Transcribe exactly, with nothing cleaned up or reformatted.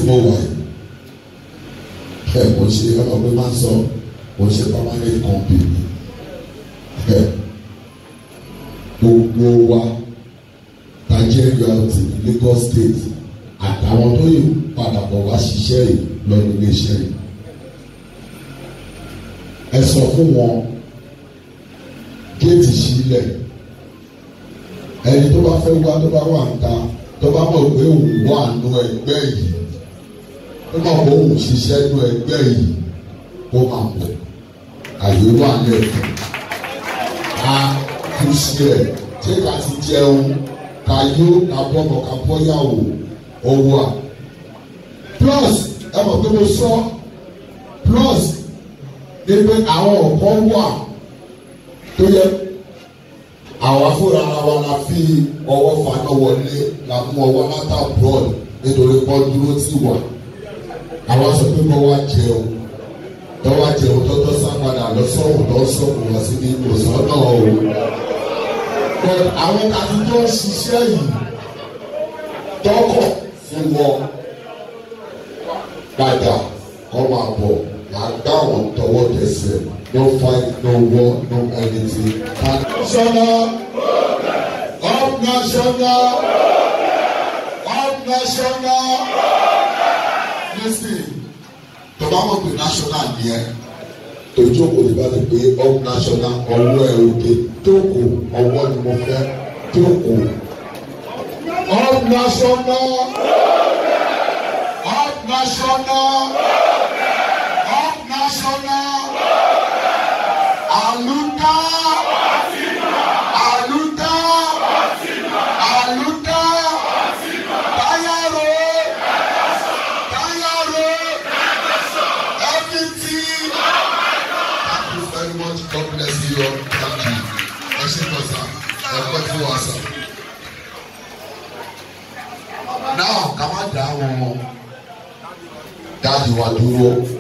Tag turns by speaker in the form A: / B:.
A: mo wà yìí ẹ kò ṣe ọgbẹ́ máa ń sọ kò ṣe permanent company ẹ gbogbo wa Nigeria ti Lagos State àtàwọn tó yìí padà bọ̀ wá ṣiṣẹ́ yìí lọ́dún iléeṣẹ́ yìí ẹ sọ fún wọn géètì sílẹ̀ ẹni tó bá fẹ́ wá tó bá wà ń ta tó bá mọ̀ pé òun wà nù ẹgbẹ́ yìí tó mọ̀ pé òun ṣiṣẹ́ nù ẹgbẹ́ yìí kó máa bọ̀ àyè wà lẹ́ẹ̀kan a kú sí ẹ̀ tí ká ti jẹun ká yó ká bọ́mọ ká bọ́yàwó owó à plus ẹ mọ̀ pé mo sọ plus ní pé àwọn ọ̀kan wà tó yẹ àwa fúnra wa la fi ọwọ́ faná wọlé la mú ọwọ́ látà broad nítorí kọ́ dúró tì wá àwa sọ pé kọ́ wá jẹun tọ́ wá jẹun tọ́tọ́ sápadà lọ sọ́run lọ sọ́run wá sí ní ìwòsàn náà o. àwọn kàtí tó ń ṣiṣẹ́ yìí tọkọ̀ fún wọn padà kọ́ máa bọ̀ máa gbá wọn tọwọ́ tẹsẹ̀. No fight, no war, no anything. National, up national, up national. Listen, tó bá mọ̀ pé national ni ẹ, tó jókòó ní bá ti pé up national ọwọ́ ẹ òkè tó kù ọwọ́ ni mo fẹ́ tó kù. Up national, up national, up national. Aluta, aluta, aluta, tayaro, tayaro, everything. Thank you very much. God bless you all. Thank you. Ẹ ṣé kọ sá, ẹ pẹ́ fún wa sá. Now, ká má dá wọn dáàdi wa dúró.